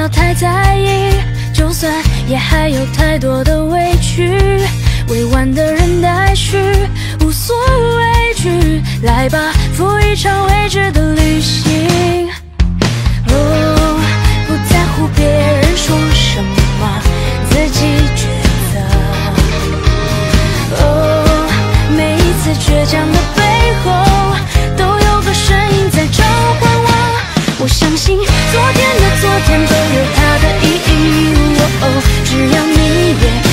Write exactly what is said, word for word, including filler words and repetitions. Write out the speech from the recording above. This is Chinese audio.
太在意，就算也还有太多的委屈，委婉的人待续，无所畏惧，来吧，赴一场未知的旅行。哦，不在乎别人说什么，自己抉择。哦，每一次倔强的背后，都有个声音在召唤我。我相信昨天的昨天都有它的意义。哦，只要你也